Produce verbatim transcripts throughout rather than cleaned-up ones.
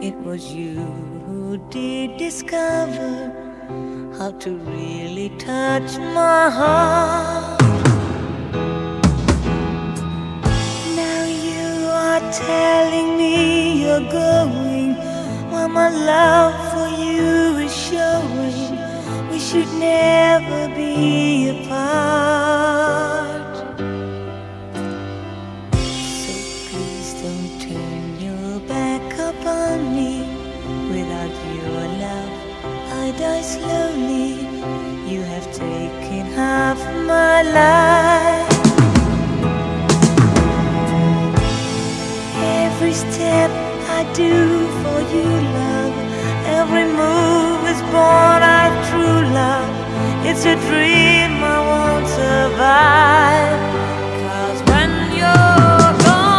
it was you who did discover how to really touch my heart. Now you are telling me you're going, while my love for you is showing. We should never be apart. So please don't turn your back upon me. Without your love I die slowly. You have taken half my life. Every step I do for you, love, every move is born out of true love. It's a dream I won't survive. 'Cause when you're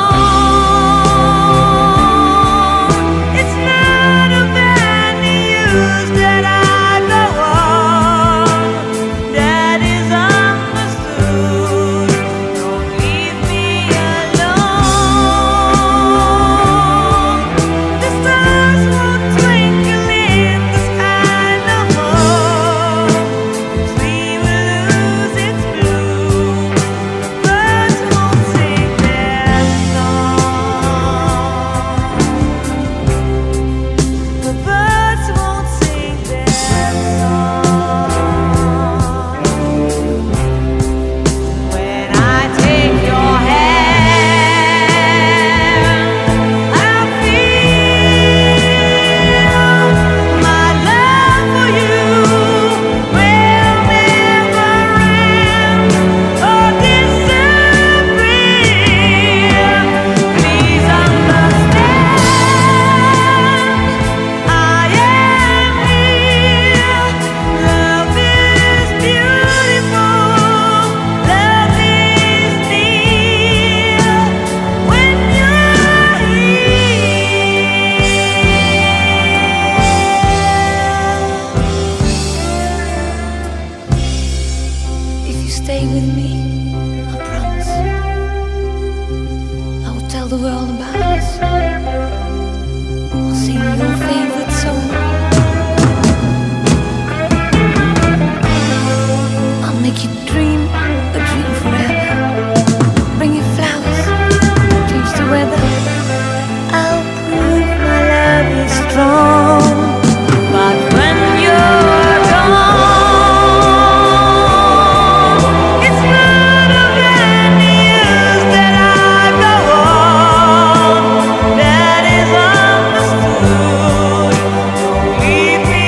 gone, it's not of any use that I go on. That is understood. Don't leave me alone. The stars won't twinkle in the sky no more. The tree will lose its bloom. The birds won't sing their song. The birds won't sing their song. When I take your hand, I feel my love for you will never end or disappear. Please understand, I am here. Love is beautiful, love is near when you're here. If you stay with me, I promise I will tell the world about us. I'll sing your favorite song. I'll make you dream a dream forever. Bring you flowers, change the weather. I'll prove my love is strong. But when you're gone, it's not of any use that I go on. That is understood. Don't leave me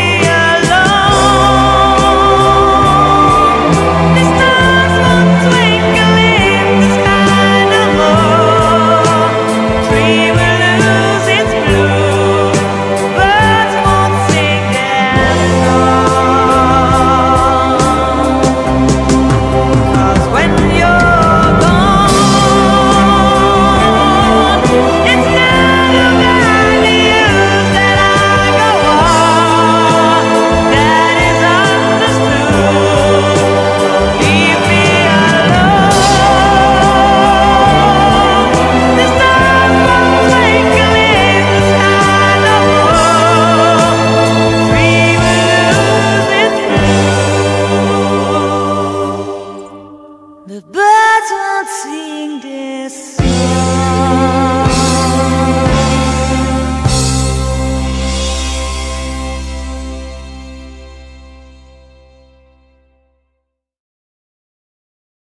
alone. The stars won't twinkle in the sky no more. The tree will lose its bloom. Birds won't sing their song. 'Cause when you're gone, it's not of any use that I go on. That is understood. Don't leave me alone. The stars won't twinkle in the sky no more. Tree will lose its bloom. The birds won't sing this song.